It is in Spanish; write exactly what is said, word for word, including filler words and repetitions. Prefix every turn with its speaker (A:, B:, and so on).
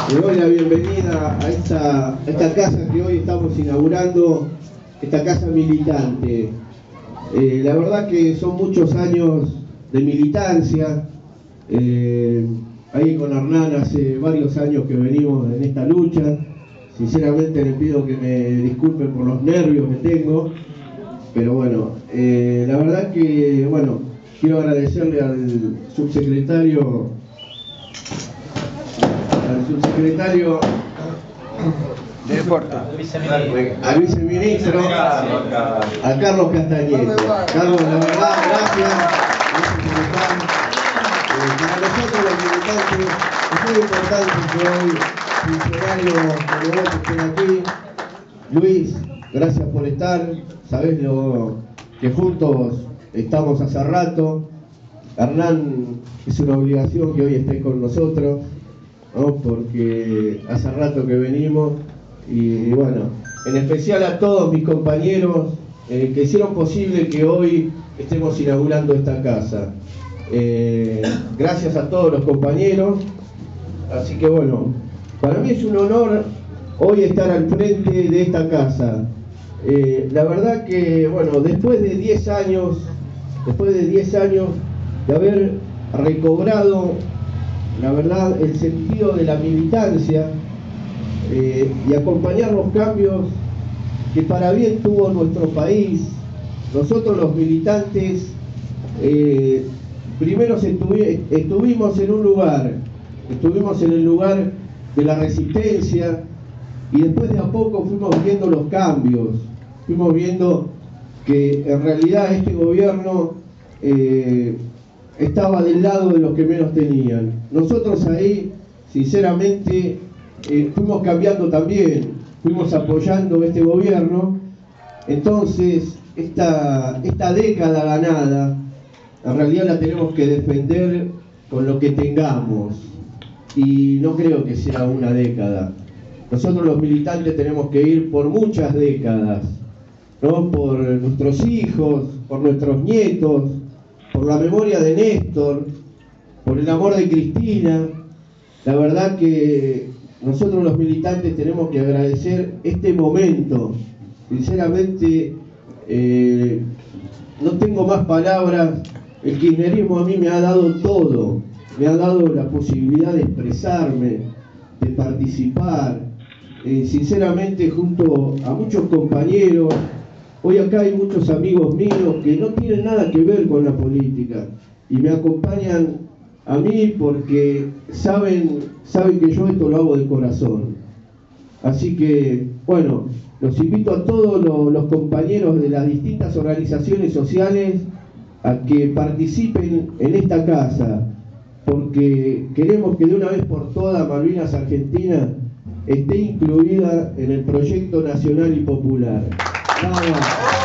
A: Le doy la bienvenida a esta, a esta casa que hoy estamos inaugurando, esta casa militante. Eh, la verdad que son muchos años de militancia. Eh, ahí con Hernán hace varios años que venimos en esta lucha. Sinceramente le pido que me disculpen por los nervios que tengo, pero bueno, eh, la verdad que, bueno, quiero agradecerle al subsecretario, al subsecretario
B: de Deporte,
A: al viceministro, a Carlos Castañeda. Carlos, la verdad, gracias, gracias por estar. Eh, para nosotros los militantes es muy importante que hoy funcionarios como vos estén aquí. Luis, gracias por estar, sabés lo que juntos estamos hace rato. Hernán, es una obligación que hoy estés con nosotros, ¿no? Porque hace rato que venimos y, y bueno, en especial a todos mis compañeros eh, que hicieron posible que hoy estemos inaugurando esta casa. Eh, gracias a todos los compañeros, así que bueno, para mí es un honor hoy estar al frente de esta casa. Eh, la verdad que, bueno, después de diez años, después de diez años de haber recobrado, la verdad, el sentido de la militancia eh, y acompañar los cambios que para bien tuvo nuestro país, nosotros los militantes, eh, primero estuvi estuvimos en un lugar, estuvimos en el lugar de la resistencia y después de a poco fuimos viendo los cambios, fuimos viendo que en realidad este gobierno eh, estaba del lado de los que menos tenían. Nosotros ahí, sinceramente, eh, fuimos cambiando también, fuimos apoyando este gobierno. Entonces, esta, esta década ganada, en realidad la tenemos que defender con lo que tengamos. Y no creo que sea una década. Nosotros los militantes tenemos que ir por muchas décadas, ¿no? Por nuestros hijos, por nuestros nietos, por la memoria de Néstor, por el amor de Cristina. La verdad que nosotros los militantes tenemos que agradecer este momento. Sinceramente, eh, no tengo más palabras. El kirchnerismo a mí me ha dado todo. Me ha dado la posibilidad de expresarme, de participar, eh, sinceramente junto a muchos compañeros. Hoy acá hay muchos amigos míos que no tienen nada que ver con la política y me acompañan a mí porque saben, saben que yo esto lo hago de corazón. Así que, bueno, los invito a todos los, los compañeros de las distintas organizaciones sociales a que participen en esta casa, porque queremos que de una vez por todas Malvinas Argentina esté incluida en el proyecto nacional y popular. Nada más.